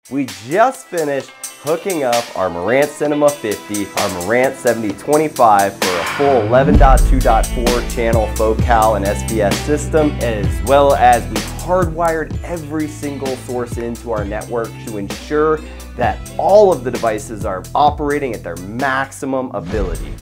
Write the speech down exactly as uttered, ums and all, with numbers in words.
We just finished hooking up our Marantz Cinema fifty, our Marantz seventy twenty-five for a full eleven point two point four channel focal and S B S system, as well as we hardwired every single source into our network to ensure that all of the devices are operating at their maximum ability.